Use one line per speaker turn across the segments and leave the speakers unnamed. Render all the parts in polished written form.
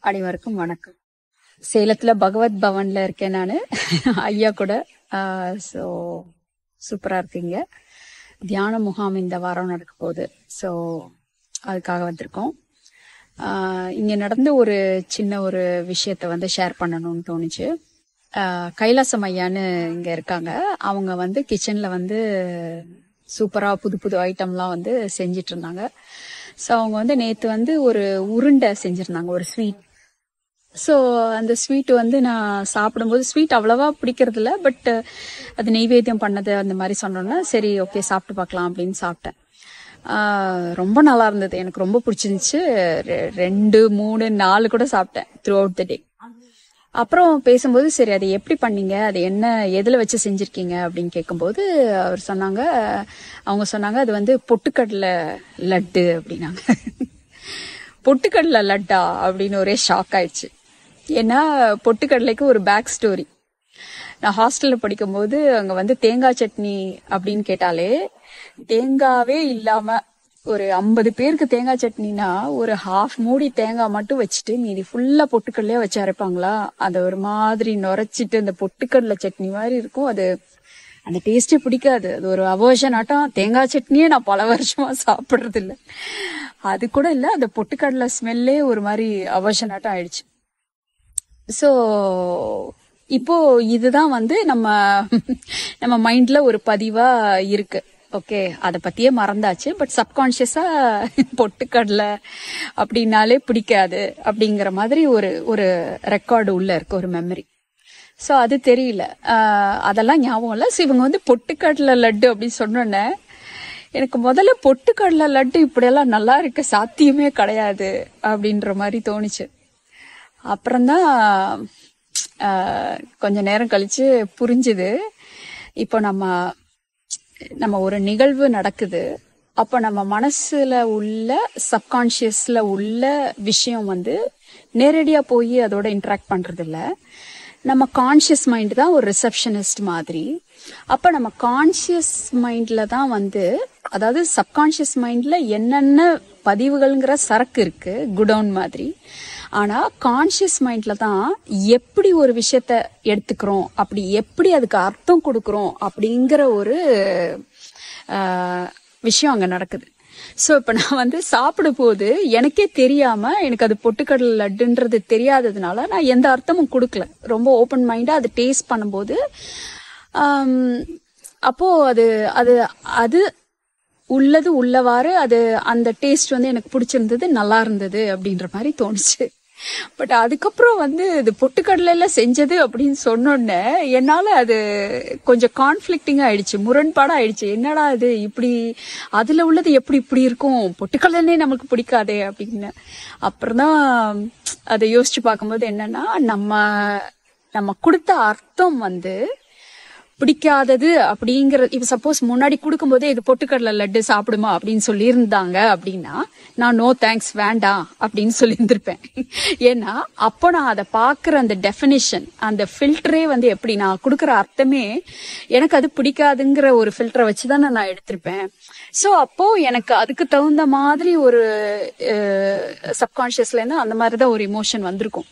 அனைவருக்கும் வணக்கம். சேலத்துல பகவத் பவன்ல இருக்கேன் நானு. ஐயா கூட. ஸோ சூப்பரா இருக்கீங்க. தியான முகாம் இந்த வாரம் நடக்க போகுது. ஸோ அதுக்காக வந்திருக்கோம். இங்க நடந்த ஒரு சின்ன ஒரு விஷயத்த ஷேர் பண்ணணும்னு தோணுச்சு. கைலாசம் ஐயான்னு இங்க இருக்காங்க. அவங்க கிச்சன்ல சூப்பரா புது புது ஐட்டம்லாம் செஞ்சிட்டு இருந்தாங்க. ஸோ அவங்க நேத்து ஒரு உருண்டை செஞ்சிருந்தாங்க, ஒரு ஸ்வீட். ஸோ அந்த ஸ்வீட் நான் சாப்பிடும்போது ஸ்வீட் அவ்வளவா பிடிக்கிறது இல்லை, பட் அது நெய்வேத்தியம் பண்ணது அந்த மாதிரி சொன்னோன்னா சரி ஓகே சாப்பிட்டு பார்க்கலாம் அப்படின்னு சாப்பிட்டேன். ரொம்ப நல்லா இருந்தது, எனக்கு ரொம்ப பிடிச்சிருந்துச்சு. 2, 3, 4 கூட சாப்பிட்டேன் த்ரூ அவுட் த டே. அப்புறம் பேசும்போது சரி அது எப்படி பண்ணீங்க, அது என்ன எதுல வச்சு செஞ்சிருக்கீங்க அப்படின்னு கேட்கும்போது அவங்க சொன்னாங்க அது பொட்டுக்கடலை லட்டு அப்படின்னாங்க. பொட்டுக்கடலை லட்டா அப்படின்னு ஒரே ஷாக் ஆயிடுச்சு. ஏன்னா பொட்டுக்கடலைக்கு ஒரு பேக் ஸ்டோரி. நான் ஹாஸ்டல்ல படிக்கும்போது அங்க தேங்காய் சட்னி அப்படின்னு கேட்டாலே தேங்காவே இல்லாம ஒரு 50 பேருக்கு தேங்காய் சட்னினா ஒரு ஹாஃப் மூடி தேங்காய் மட்டும் வச்சுட்டு மீதி ஃபுல்லா பொட்டுக்கடலையா வச்சு அரைப்பாங்களா. அதை ஒரு மாதிரி நுரைச்சிட்டு அந்த பொட்டுக்கடலை சட்னி மாதிரி இருக்கும். அது அந்த டேஸ்டே பிடிக்காது. அது ஒரு அவர்ஷன் ஆட்டம். தேங்காய் சட்னியே நான் பல வருஷமா சாப்பிடுறது இல்லை. அது கூட இல்ல, அந்த பொட்டுக்கடலை ஸ்மெல்லே ஒரு மாதிரி அவர்ஷன் ஆட்டம் ஆயிடுச்சு. ஸோ இப்போ இதுதான் நம்ம மைண்ட்ல ஒரு பதிவா இருக்கு. ஓகே, அதை பத்தியே மறந்தாச்சு. பட் சப்கான்சியஸா பொட்டுக்கடலை அப்படின்னாலே பிடிக்காது அப்படிங்கிற மாதிரி ஒரு ரெக்கார்டு உள்ள இருக்கு, ஒரு மெமரி. ஸோ அது தெரியல, அதெல்லாம் ஞாபகம் இல்லை. ஸோ இவங்க பொட்டுக்கடலை லட்டு அப்படின்னு சொன்னோன்னே எனக்கு முதல்ல பொட்டுக்கடலை லட்டு இப்படியெல்லாம் நல்லா இருக்க சாத்தியமே கிடையாது அப்படின்ற மாதிரி தோணுச்சு. அப்புறம்தான் கொஞ்ச நேரம் கழிச்சு புரிஞ்சுது. இப்போ நம்ம ஒரு நிகழ்வு நடக்குது, அப்ப நம்ம மனசுல உள்ள சப்கான்சியஸ்ல உள்ள விஷயம் நேரடியா போய் அதோட இன்டராக்ட் பண்றது இல்ல. நம்ம கான்சியஸ் மைண்ட் தான் ஒரு ரிசப்ஷனிஸ்ட் மாதிரி. அப்ப நம்ம கான்சியஸ் மைண்ட்ல தான் அதாவது சப்கான்சியஸ் மைண்ட்ல என்னென்ன பதிவுகள்ங்கிற சரக்கு இருக்கு, குடவுன் மாதிரி. ஆனா கான்சியஸ் மைண்ட்ல தான் எப்படி ஒரு விஷயத்த எடுத்துக்கிறோம், அப்படி எப்படி அதுக்கு அர்த்தம் கொடுக்கறோம் அப்படிங்கிற ஒரு விஷயம் அங்க நடக்குது. சோ இப்ப நான் சாப்பிடும் போது எனக்கே தெரியாம, எனக்கு அது பொட்டுக்கடலை லட்டுன்றது தெரியாததுனால நான் எந்த அர்த்தமும் கொடுக்கல. ரொம்ப ஓப்பன் மைண்டா அது டேஸ்ட் பண்ணும்போது அப்போ அது அது அது உள்ளது உள்ளவாறு அது அந்த டேஸ்ட் எனக்கு பிடிச்சிருந்தது, நல்லா இருந்தது அப்படின்ற மாதிரி தோணுச்சு. பட் அதுக்கப்புறம் இது பொட்டுக்கடலைல செஞ்சது அப்படின்னு சொன்னோன்னே என்னால அது கொஞ்சம் கான்ஃபிளிக்டிங்கா ஆயிடுச்சு, முரண்பாடா ஆயிடுச்சு. என்னடா இது இப்படி அதுல உள்ளது எப்படி இப்படி இருக்கும், பொட்டுக்கடலைன்னே நமக்கு பிடிக்காதே அப்படின்னு. அப்புறம் தான் அதை யோசிச்சு பார்க்கும்போது என்னன்னா, நம்ம கொடுத்த அர்த்தம் பிடிக்காதது அப்படிங்கறது. இப்ப சப்போஸ் முன்னாடி கொடுக்கும் போதே இது பொட்டுக்கடலை லட்டு சாப்பிடுமா அப்படின்னு சொல்லி இருந்தாங்க அப்படின்னா நான் நோ தேங்க்ஸ் வேண்டாம் அப்படின்னு சொல்லி இருந்திருப்பேன். ஏன்னா அப்போ நான் அதை பாக்குற அந்த டெபினிஷன், அந்த ஃபில்டரே எப்படி நான் கொடுக்கற அர்த்தமே எனக்கு அது பிடிக்காதுங்கிற ஒரு ஃபில்டரை வச்சுதானே நான் எடுத்திருப்பேன். சோ அப்போ எனக்கு அதுக்கு தகுந்த மாதிரி ஒரு சப்கான்சியஸ்ல இருந்து அந்த மாதிரிதான் ஒரு இமோஷன் வந்திருக்கும்.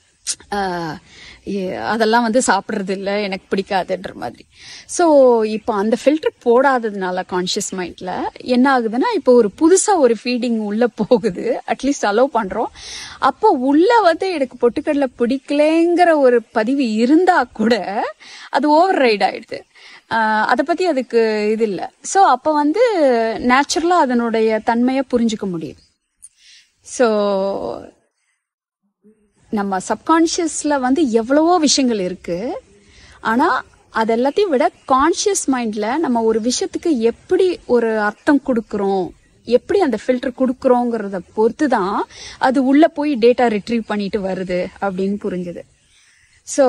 அதெல்லாம் சாப்பிடுறது இல்ல, எனக்கு பிடிக்காதுன்ற மாதிரி. சோ இப்போ அந்த ஃபில்டர் போடாததுனால கான்சியஸ் மைண்ட்ல என்ன ஆகுதுன்னா, இப்போ ஒரு புதுசா ஒரு ஃபீடிங் உள்ள போகுது, அட்லீஸ்ட் அலோவ் பண்றோம். அப்போ உள்ள எனக்கு பொட்டுக்கடலை பிடிக்கலங்கிற ஒரு பதிவு இருந்தா கூட அது ஓவர் ரைட் ஆயிடுது. அத பத்தி அதுக்கு இது இல்ல. சோ அப்ப நேச்சுரலா அதனுடைய தன்மையை புரிஞ்சுக்க முடியுது. சோ நம்ம சப்கான்சியஸ்ல எவ்வளவோ விஷயங்கள் இருக்கு. ஆனா அது எல்லாத்தையும் விட கான்சியஸ் மைண்ட்ல நம்ம ஒரு விஷயத்துக்கு எப்படி ஒரு அர்த்தம் கொடுக்கறோம், எப்படி அந்த ஃபில்டர் கொடுக்கறோங்கிறத பொறுத்துதான் அது உள்ள போய் டேட்டா ரிட்ரீவ் பண்ணிட்டு வருது அப்படின்னு புரிஞ்சுது. சோ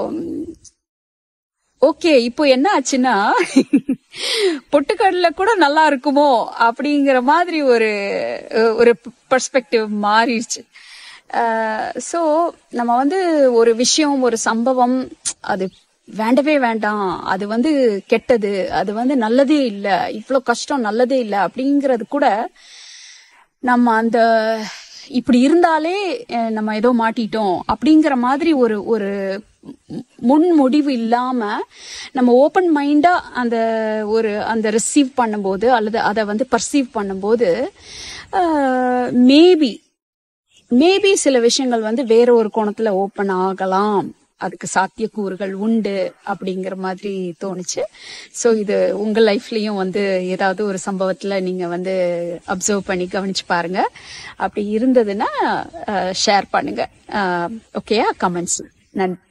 ஓகே, இப்போ என்ன ஆச்சுன்னா பொட்டுக்கடலை கூட நல்லா இருக்குமோ அப்படிங்கிற மாதிரி ஒரு பெர்ஸ்பெக்டிவ் மாறிடுச்சு. சோ நம்ம ஒரு விஷயம், ஒரு சம்பவம் அது வேண்டவே வேண்டாம், அது கெட்டது, அது நல்லதே இல்ல, இவ்வளவு கஷ்டம் நல்லதே இல்ல அப்படிங்கறது கூட நம்ம அந்த இப்படி இருந்தாலே நம்ம ஏதோ மாட்டிட்டோம் அப்படிங்கிற மாதிரி ஒரு ஒரு முன் முடிவு இல்லாம நம்ம ஓப்பன் மைண்டா அந்த ரிசீவ் பண்ணும்போது அல்லது அதை வந்து பர்சீவ் பண்ணும்போது மேபி சில விஷயங்கள் வந்து வேற ஒரு கோணத்துல ஓப்பன் ஆகலாம், அதுக்கு சாத்தியக்கூறுகள் உண்டு அப்படிங்கிற மாதிரி தோணுச்சு. ஸோ இது உங்க லைஃப்லயும் வந்து ஏதாவது ஒரு சம்பவத்துல நீங்க வந்து அப்சர்வ் பண்ணி கவனிச்சு பாருங்க. அப்படி இருந்ததுன்னா ஷேர் பண்ணுங்க. ஓகேயா? கமெண்ட்ஸ். நன்றி.